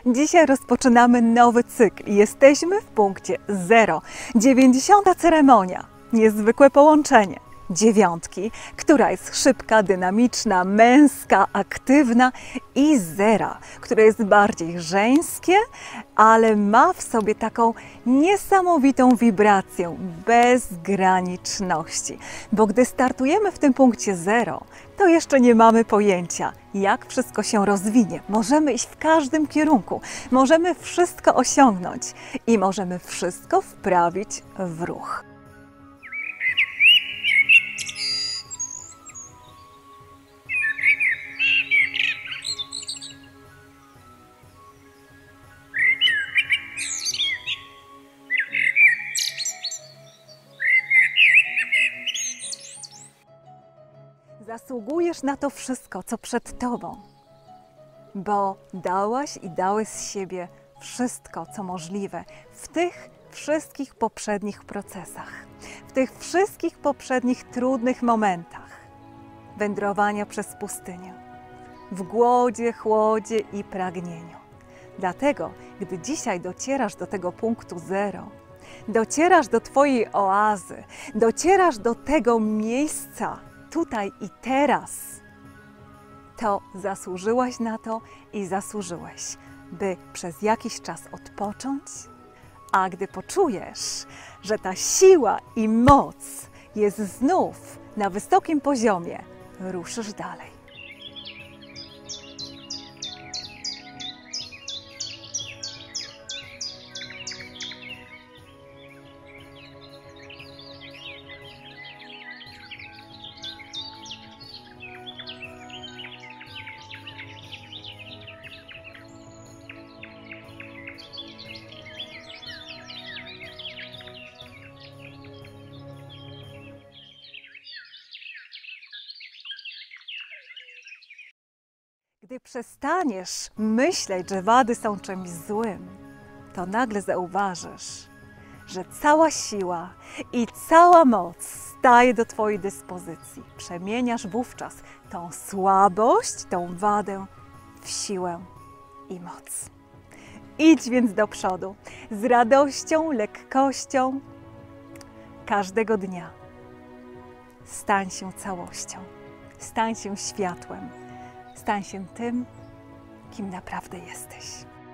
Dzisiaj rozpoczynamy nowy cykl i jesteśmy w punkcie 0. 90. ceremonia, niezwykłe połączenie. Dziewiątki, która jest szybka, dynamiczna, męska, aktywna, i zera, które jest bardziej żeńskie, ale ma w sobie taką niesamowitą wibrację bezgraniczności. Bo gdy startujemy w tym punkcie 0, to jeszcze nie mamy pojęcia, jak wszystko się rozwinie. Możemy iść w każdym kierunku, możemy wszystko osiągnąć i możemy wszystko wprawić w ruch. Zasługujesz na to wszystko, co przed Tobą, bo dałaś i dałeś z siebie wszystko, co możliwe w tych wszystkich poprzednich procesach, w tych wszystkich poprzednich trudnych momentach wędrowania przez pustynię, w głodzie, chłodzie i pragnieniu. Dlatego, gdy dzisiaj docierasz do tego punktu 0, docierasz do Twojej oazy, docierasz do tego miejsca, tutaj i teraz, to zasłużyłaś na to i zasłużyłeś, by przez jakiś czas odpocząć, a gdy poczujesz, że ta siła i moc jest znów na wysokim poziomie, ruszysz dalej. Gdy przestaniesz myśleć, że wady są czymś złym, to nagle zauważysz, że cała siła i cała moc staje do Twojej dyspozycji. Przemieniasz wówczas tą słabość, tą wadę w siłę i moc. Idź więc do przodu z radością, lekkością każdego dnia. Stań się całością, stań się światłem. Stań się tym, kim naprawdę jesteś.